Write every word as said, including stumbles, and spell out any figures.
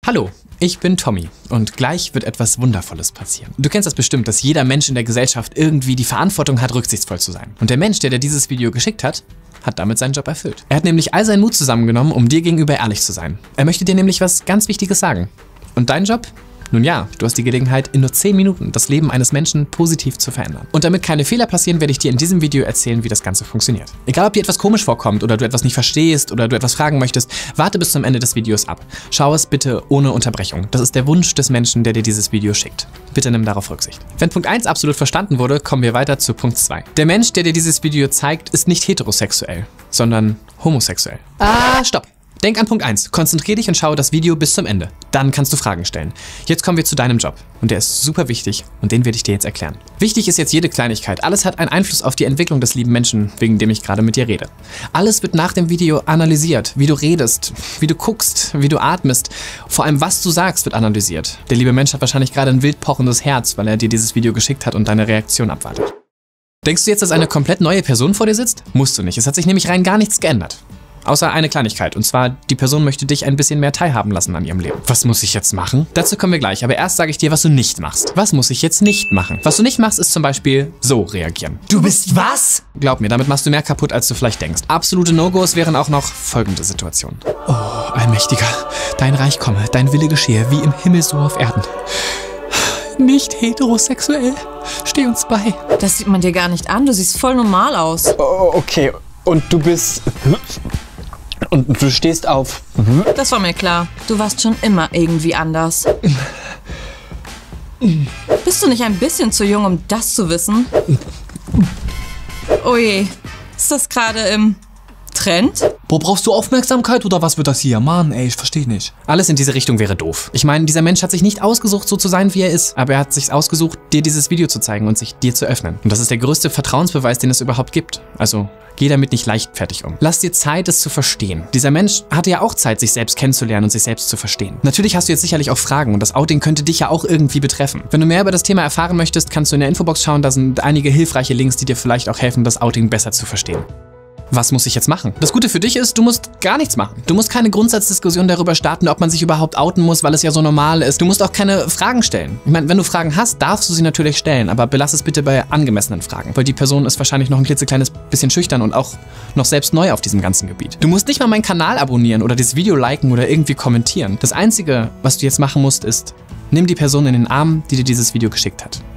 Hallo, ich bin Tommy und gleich wird etwas Wundervolles passieren. Du kennst das bestimmt, dass jeder Mensch in der Gesellschaft irgendwie die Verantwortung hat, rücksichtsvoll zu sein. Und der Mensch, der dir dieses Video geschickt hat, hat damit seinen Job erfüllt. Er hat nämlich all seinen Mut zusammengenommen, um dir gegenüber ehrlich zu sein. Er möchte dir nämlich was ganz Wichtiges sagen. Und dein Job? Nun ja, du hast die Gelegenheit, in nur zehn Minuten das Leben eines Menschen positiv zu verändern. Und damit keine Fehler passieren, werde ich dir in diesem Video erzählen, wie das Ganze funktioniert. Egal, ob dir etwas komisch vorkommt oder du etwas nicht verstehst oder du etwas fragen möchtest, warte bis zum Ende des Videos ab. Schau es bitte ohne Unterbrechung. Das ist der Wunsch des Menschen, der dir dieses Video schickt. Bitte nimm darauf Rücksicht. Wenn Punkt eins absolut verstanden wurde, kommen wir weiter zu Punkt zwei. Der Mensch, der dir dieses Video zeigt, ist nicht heterosexuell, sondern homosexuell. Ah, stopp! Denk an Punkt eins. Konzentrier dich und schaue das Video bis zum Ende. Dann kannst du Fragen stellen. Jetzt kommen wir zu deinem Job. Und der ist super wichtig und den werde ich dir jetzt erklären. Wichtig ist jetzt jede Kleinigkeit. Alles hat einen Einfluss auf die Entwicklung des lieben Menschen, wegen dem ich gerade mit dir rede. Alles wird nach dem Video analysiert. Wie du redest, wie du guckst, wie du atmest. Vor allem, was du sagst, wird analysiert. Der liebe Mensch hat wahrscheinlich gerade ein wild pochendes Herz, weil er dir dieses Video geschickt hat und deine Reaktion abwartet. Denkst du jetzt, dass eine komplett neue Person vor dir sitzt? Musst du nicht. Es hat sich nämlich rein gar nichts geändert. Außer eine Kleinigkeit, und zwar, die Person möchte dich ein bisschen mehr teilhaben lassen an ihrem Leben. Was muss ich jetzt machen? Dazu kommen wir gleich, aber erst sage ich dir, was du nicht machst. Was muss ich jetzt nicht machen? Was du nicht machst, ist zum Beispiel so reagieren. Du bist was? Glaub mir, damit machst du mehr kaputt, als du vielleicht denkst. Absolute No-Gos wären auch noch folgende Situationen. Oh, Allmächtiger, dein Reich komme, dein Wille geschehe, wie im Himmel so auf Erden. Nicht heterosexuell, steh uns bei. Das sieht man dir gar nicht an, du siehst voll normal aus. Oh, okay, und du bist... Und du stehst auf... Das war mir klar. Du warst schon immer irgendwie anders. Bist du nicht ein bisschen zu jung, um das zu wissen? Oh je, ist das gerade im Trend? Boah, brauchst du Aufmerksamkeit oder was wird das hier? Mann, ey, ich verstehe nicht. Alles in diese Richtung wäre doof. Ich meine, dieser Mensch hat sich nicht ausgesucht, so zu sein, wie er ist. Aber er hat sich ausgesucht, dir dieses Video zu zeigen und sich dir zu öffnen. Und das ist der größte Vertrauensbeweis, den es überhaupt gibt. Also, geh damit nicht leichtfertig um. Lass dir Zeit, es zu verstehen. Dieser Mensch hatte ja auch Zeit, sich selbst kennenzulernen und sich selbst zu verstehen. Natürlich hast du jetzt sicherlich auch Fragen und das Outing könnte dich ja auch irgendwie betreffen. Wenn du mehr über das Thema erfahren möchtest, kannst du in der Infobox schauen, da sind einige hilfreiche Links, die dir vielleicht auch helfen, das Outing besser zu verstehen. Was muss ich jetzt machen? Das Gute für dich ist, du musst gar nichts machen. Du musst keine Grundsatzdiskussion darüber starten, ob man sich überhaupt outen muss, weil es ja so normal ist. Du musst auch keine Fragen stellen. Ich meine, wenn du Fragen hast, darfst du sie natürlich stellen, aber belass es bitte bei angemessenen Fragen, weil die Person ist wahrscheinlich noch ein klitzekleines bisschen schüchtern und auch noch selbst neu auf diesem ganzen Gebiet. Du musst nicht mal meinen Kanal abonnieren oder das Video liken oder irgendwie kommentieren. Das Einzige, was du jetzt machen musst, ist, nimm die Person in den Arm, die dir dieses Video geschickt hat.